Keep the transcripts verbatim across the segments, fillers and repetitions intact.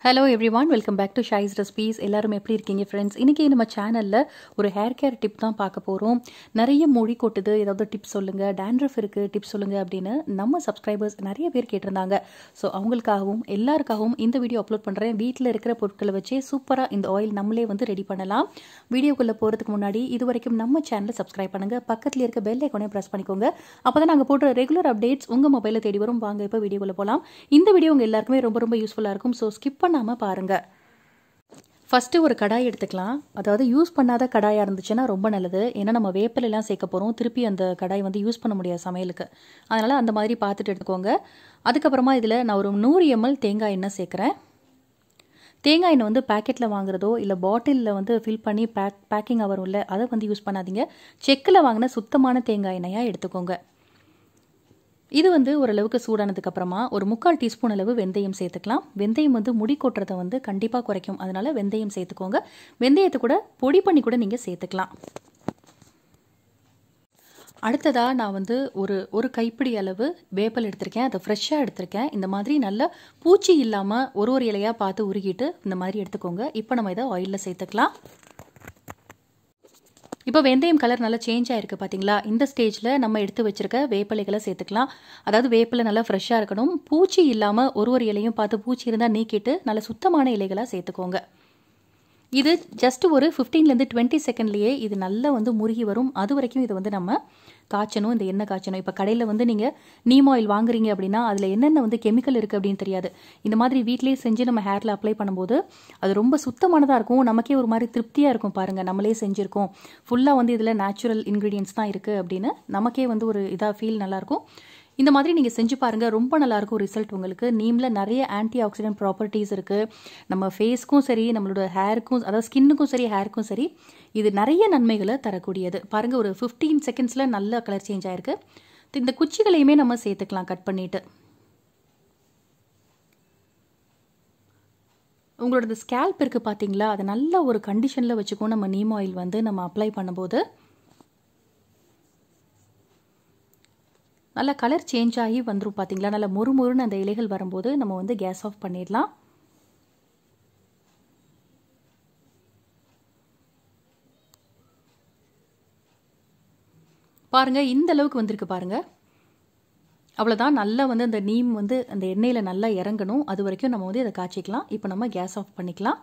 Hello everyone, welcome back to Shai's Recipes. எல்லாரும் எப்படி இருக்கீங்க friends? இன்னைக்கு நம்ம சேனல்ல ஒரு ஹேர் கேர் டிப் தான் பார்க்க போறோம். நிறைய முடி கொட்டுது, ஏதாவது டிப்ஸ் சொல்லுங்க, dandruff இருக்கு, டிப்ஸ் சொல்லுங்க அப்படினு நம்ம சப்ஸ்கிரைபர்ஸ் நிறைய பேர் கேட்டிருந்தாங்க. சோ அவங்களுக்காகவும் எல்லாருக்காகவும் இந்த வீடியோ அப்லோட் பண்றேன். வீட்ல இருக்கிற பொருட்களை வச்சே சூப்பரா இந்த ஆயில் நம்மளே வந்து ரெடி பண்ணலாம். வீடியோக்குள்ள போறதுக்கு முன்னாடி இதுவரைக்கும் நம்ம சேனலை சப்ஸ்கிரைப் பண்ணுங்க. பக்கத்துல இருக்க பெல் ஐகானை பிரஸ் பண்ணிக்கோங்க. அப்பதான் நாங்க போடுற ரெகுலர் அப்டேட்ஸ் உங்க மொபைல்ல தேடி வரும். வாங்க இப்ப வீடியோக்குள்ள போலாம். இந்த வீடியோ உங்க எல்லாருக்குமே ரொம்ப ரொம்ப யூஸ்ஃபுல்லா இருக்கும். சோ ஸ்கிப் நாம பாருங்க. ஃபர்ஸ்ட் ஒரு கடாய் எடுத்துக்கலாம். அதாவது யூஸ் பண்ணாத கடாயா இருந்துச்சுன்னா ரொம்ப நல்லது. ஏன்னா நம்ம வேப்பிலை எல்லாம் சேர்க்க போறோம். திருப்பி அந்த கடாய் வந்து யூஸ் பண்ண முடியாது சமையலுக்கு. அதனால அந்த மாதிரி பார்த்துட்டு எடுத்துக்கோங்க. அதுக்கப்புறமா இதுல நான் ஒரு நூறு எம்எல் தேங்காய் எண்ணெய் சேர்க்கிறேன். தேங்காய் எண்ணெய் வந்து பேக்கெட்டில் வாங்குறதோ இல்லை பாட்டிலில் வந்து ஃபில் பண்ணி பேக் பேக்கிங் வரும்ல, அதை வந்து யூஸ் பண்ணாதீங்க. செக்கில் வாங்கின சுத்தமான தேங்காய் எண்ணெயாக எடுத்துக்கோங்க. இது வந்து ஓரளவுக்கு சூடானதுக்கு அப்புறமா ஒரு முக்கால் டீஸ்பூன் அளவு வெந்தயம் சேர்த்துக்கலாம். வெந்தயம் வந்து முடி கொட்டுறதை வந்து கண்டிப்பாக குறைக்கும். அதனால வெந்தயம் சேர்த்துக்கோங்க. வெந்தயத்தை கூட பொடி பண்ணி கூட நீங்கள் சேர்த்துக்கலாம். அடுத்ததா நான் வந்து ஒரு ஒரு கைப்பிடி அளவு வேப்பல் எடுத்திருக்கேன். அதை ஃப்ரெஷ்ஷாக எடுத்திருக்கேன். இந்த மாதிரி நல்ல பூச்சி இல்லாமல் ஒரு ஒரு இலையாக பார்த்து உருகிட்டு இந்த மாதிரி எடுத்துக்கோங்க. இப்போ நம்ம இதை ஆயிலில் சேர்த்துக்கலாம். இப்போ வெந்தயம் கலர் நல்லா சேஞ்ச் ஆயிருக்கு பார்த்தீங்களா? இந்த ஸ்டேஜில் நம்ம எடுத்து வச்சிருக்க வேப்பிலைகளை சேர்த்துக்கலாம். அதாவது வேப்பிலை நல்லா ஃப்ரெஷ்ஷாக இருக்கணும். பூச்சி இல்லாமல் ஒரு ஒரு இலையும் பார்த்து பூச்சி இருந்தால் நீக்கிட்டு நல்ல சுத்தமான இலைகளாக சேர்த்துக்கோங்க. இது ஜஸ்ட் ஒரு ஃபிஃப்டீன்லேருந்து டுவெண்ட்டி செகண்ட்லேயே இது நல்லா வந்து முருகி வரும். அது வரைக்கும் இதை வந்து நம்ம காய்ச்சணும். இந்த எண்ணெய் காய்ச்சணும். இப்போ கடையில் வந்து நீங்கள் நீம் ஆயில் வாங்குறீங்க அப்படின்னா அதில் என்னென்ன வந்து கெமிக்கல் இருக்குது அப்படின்னு தெரியாது. இந்த மாதிரி வீட்டிலேயே செஞ்சு நம்ம ஹேரில் அப்ளை பண்ணும்போது அது ரொம்ப சுத்தமானதாக இருக்கும். நமக்கே ஒரு மாதிரி திருப்தியாக இருக்கும். பாருங்கள், நம்மளே செஞ்சுருக்கோம், ஃபுல்லாக வந்து இதில் நேச்சுரல் இன்க்ரீடியன்ஸ் தான் இருக்குது அப்படின்னு நமக்கே வந்து ஒரு இதாக ஃபீல் நல்லாயிருக்கும். இந்த மாதிரி நீங்கள் செஞ்சு பாருங்கள், ரொம்ப நல்லாயிருக்கும் ரிசல்ட் உங்களுக்கு. நீமில் நிறைய ஆன்டி ஆக்சிடென்ட் ப்ராப்பர்ட்டிஸ் இருக்குது. நம்ம ஃபேஸ்க்கும் சரி, நம்மளோட ஹேருக்கும், அதாவது ஸ்கின்னுக்கும் சரி, ஹேருக்கும் சரி, இது நிறைய நன்மைகளை தரக்கூடியது. பாருங்கள், ஒரு ஃபிஃப்டீன் செகண்ட்ஸில் நல்ல கலர் சேஞ்ச் ஆயிருக்கு. இந்த குச்சிகளையுமே நம்ம சேர்த்துக்கலாம் கட் பண்ணிவிட்டு. உங்களோட ஸ்கேல்ப் இருக்குது பார்த்தீங்களா, அதை நல்ல ஒரு கண்டிஷனில் வச்சுக்கோ. நம்ம நீம் ஆயில் வந்து நம்ம அப்ளை பண்ணும்போது நல்லா கலர் சேஞ்ச் ஆகி வந்துடும் பார்த்தீங்களா? நல்லா மொறு மொறுன்னு அந்த இலைகள் வரும்போது நம்ம வந்து கேஸ் ஆஃப் பண்ணிடலாம். பாருங்க, இந்த அளவுக்கு வந்திருக்கு பாருங்க. அவ்வளோதான். நல்லா வந்து அந்த நீம் வந்து அந்த எண்ணெயில் நல்லா இறங்கணும். அது வரைக்கும் நம்ம வந்து இதை காய்ச்சிக்கலாம். இப்போ நம்ம கேஸ் ஆஃப் பண்ணிக்கலாம்.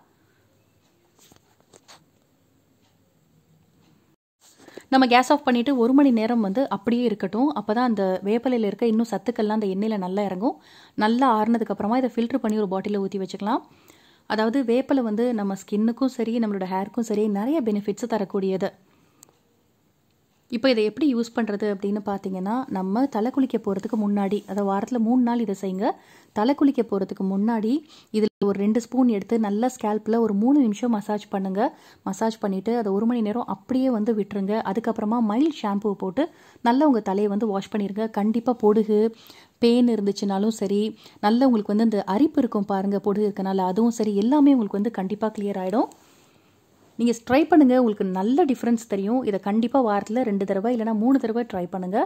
நம்ம கேஸ் ஆஃப் பண்ணிவிட்டு ஒரு மணி நேரம் வந்து அப்படியே இருக்கட்டும். அப்போ தான் அந்த வேப்பிலையில் இருக்க இன்னும் சத்துக்கள்லாம் அந்த எண்ணெயில் நல்லா இறங்கும். நல்லா ஆறுனதுக்கப்புறமா இதை ஃபில்ட்ரு பண்ணி ஒரு பாட்டிலில் ஊற்றி வச்சுக்கலாம். அதாவது வேப்பிலை வந்து நம்ம ஸ்கின்னுக்கும் சரி, நம்மளோட ஹேருக்கும் சரி நிறைய பெனிஃபிட்ஸ் தரக்கூடியது. இப்போ இதை எப்படி யூஸ் பண்ணுறது அப்படின்னு பார்த்தீங்கன்னா, நம்ம தலை குளிக்க போகிறதுக்கு முன்னாடி, அதாவது வாரத்தில் மூணு நாள் இதை செய்யுங்க. தலை குளிக்க போகிறதுக்கு முன்னாடி இதில் ஒரு ரெண்டு ஸ்பூன் எடுத்து நல்லா ஸ்கேல்பில் ஒரு மூணு நிமிஷம் மசாஜ் பண்ணுங்கள். மசாஜ் பண்ணிவிட்டு அதை ஒரு மணி நேரம் அப்படியே வந்து விட்டுருங்க. அதுக்கப்புறமா மைல்ட் ஷாம்பு போட்டு நல்லா உங்கள் தலையை வந்து வாஷ் பண்ணிடுங்க. கண்டிப்பாக பொடுகு பெயின் இருந்துச்சுனாலும் சரி, நல்ல உங்களுக்கு வந்து இந்த அரிப்பு இருக்கும் பாருங்கள், பொடுகு இருக்கனால, அதுவும் சரி, எல்லாமே உங்களுக்கு வந்து கண்டிப்பாக கிளியர் ஆகிடும். நீங்கள் ட்ரை பண்ணுங்கள், உங்களுக்கு நல்ல டிஃப்ரென்ஸ் தெரியும். இதை கண்டிப்பாக வாரத்தில் ரெண்டு தடவை இல்லைனா மூணு தடவை ட்ரை பண்ணுங்கள்.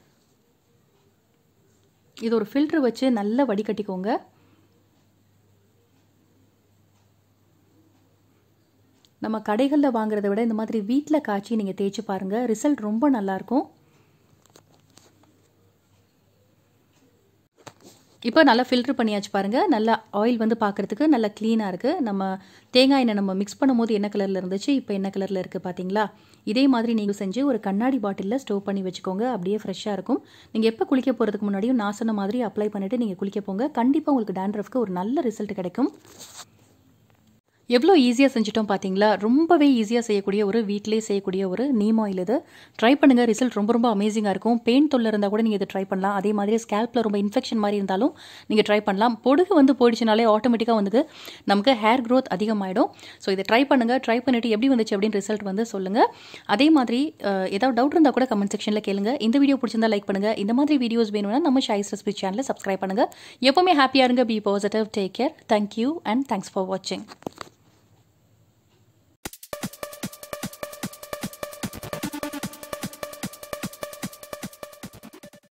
இது ஒரு ஃபில்ட்ரு வச்சு நல்லா வடிகட்டிக்கோங்க. நம்ம கடைகளில் வாங்குறத விட இந்த மாதிரி வீட்டில் காய்ச்சி நீங்கள் தேய்ச்சி பாருங்கள். ரிசல்ட் ரொம்ப நல்லாயிருக்கும். இப்போ நல்லா ஃபில்ட்ரு பண்ணியாச்சு பாருங்கள். நல்லா ஆயில் வந்து பார்க்குறதுக்கு நல்லா க்ளீனாக இருக்குது. நம்ம தேங்காய் எண்ணெய் நம்ம மிக்ஸ் பண்ணும்போது என்ன கலரில் இருந்துச்சு, இப்போ என்ன கலரில் இருக்குது பார்த்தீங்களா? இதே மாதிரி நீங்கள் செஞ்சு ஒரு கண்ணாடி பாட்டிலில் ஸ்டோர் பண்ணி வச்சுக்கோங்க. அப்படியே ஃப்ரெஷ்ஷாக இருக்கும். நீங்கள் எப்போ குளிக்க போகிறதுக்கு முன்னாடியும் நான் சொன்ன மாதிரி அப்ளை பண்ணிவிட்டு நீங்கள் குளிக்க போங்க. கண்டிப்பாக உங்களுக்கு டேண்ட்ரஃப்க்கு ஒரு நல்ல ரிசல்ட் கிடைக்கும். எவ்வளோ ஈஸியாக செஞ்சுட்டோம் பார்த்தீங்களா? ரொம்பவே ஈஸியாக செய்யக்கூடிய ஒரு வீட்டிலேயே செய்யக்கூடிய ஒரு நீம் ஆயில் இது. ட்ரை பண்ணுங்கள். ரிசல்ட் ரொம்ப ரொம்ப அமேசிங்காக இருக்கும். பெயின் தொல்லை இருந்தால் கூட நீங்கள் இதை ட்ரை பண்ணலாம். அதே மாதிரி ஸ்கேல்பில் ரொம்ப இன்ஃபெக்ஷன் மாதிரி இருந்தாலும் நீங்கள் ட்ரை பண்ணலாம். பொடுகு வந்து போயிடுச்சுனாலே ஆட்டோமேட்டிக்காக வந்து நமக்கு ஹேர் க்ரோத் அதிகமாகிடும். ஸோ இதை ட்ரை பண்ணுங்கள். ட்ரை பண்ணிவிட்டு எப்படி வந்துச்சு அப்படின்னு ரிசல்ட் வந்து சொல்லுங்கள். அதே மாதிரி ஏதாவது டவுட் இருந்தால் கூட கமெண்ட் செக்ஷனில் கேளுங்க. இந்த வீடியோ பிடிச்சிருந்தா லைக் பண்ணுங்கள். இந்த மாதிரி வீடியோஸ் வேணும்னா நம்ம ஷைஸ் ரெசிபி சேனலை சப்ஸ்கிரைப் பண்ணுங்கள். எப்போவுமே ஹாப்பியாக இருங்க. Be positive. Take care. Thank you and thanks for வாட்சிங்.